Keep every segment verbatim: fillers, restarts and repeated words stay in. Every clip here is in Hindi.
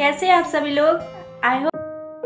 कैसे हैं आप सभी लोग। आई होप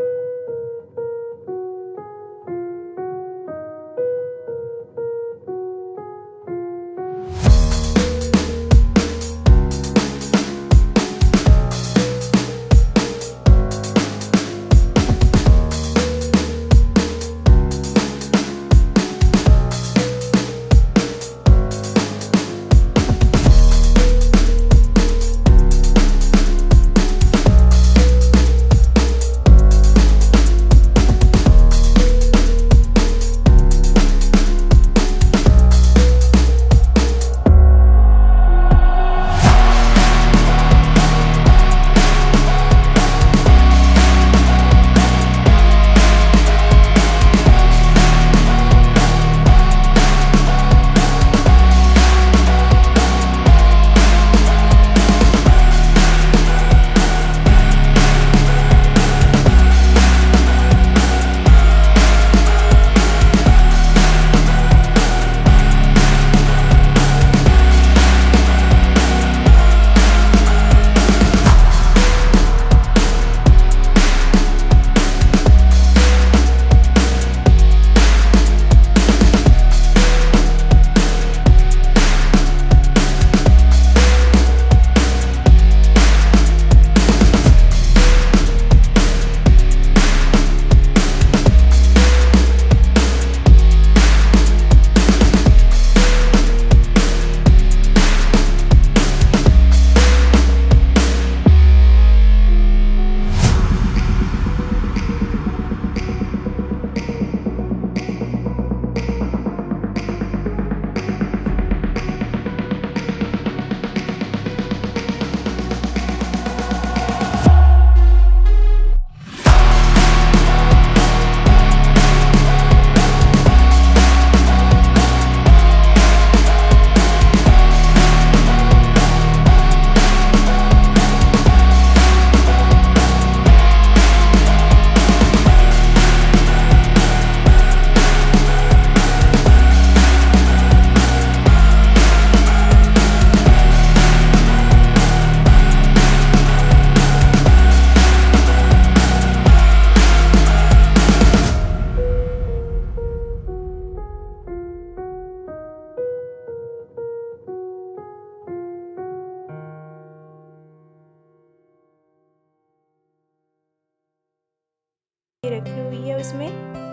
रखी हुई है उसमें,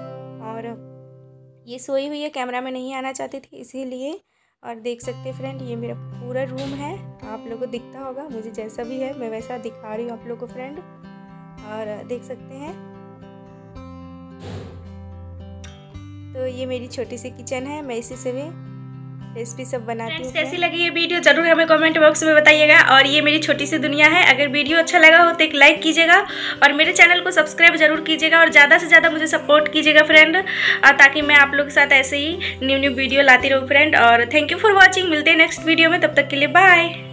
और ये सोई हुई है, कैमरा में नहीं आना चाहती थी इसीलिए। और देख सकते हैं फ्रेंड, ये मेरा पूरा रूम है, आप लोगों को दिखता होगा, मुझे जैसा भी है मैं वैसा दिखा रही हूँ आप लोगों को फ्रेंड। और देख सकते हैं, तो ये मेरी छोटी सी किचन है, मैं इसी से भी रेसिपी सब बनाती हूँ। कैसी लगी ये वीडियो जरूर हमें कमेंट बॉक्स में बताइएगा। और ये मेरी छोटी सी दुनिया है, अगर वीडियो अच्छा लगा हो तो एक लाइक कीजिएगा और मेरे चैनल को सब्सक्राइब जरूर कीजिएगा और ज़्यादा से ज़्यादा मुझे सपोर्ट कीजिएगा फ्रेंड, ताकि मैं आप लोग के साथ ऐसे ही न्यू न्यू वीडियो लाती रहूँ फ्रेंड। और थैंक यू फॉर वॉचिंग, मिलते हैं नेक्स्ट वीडियो में, तब तक के लिए बाय।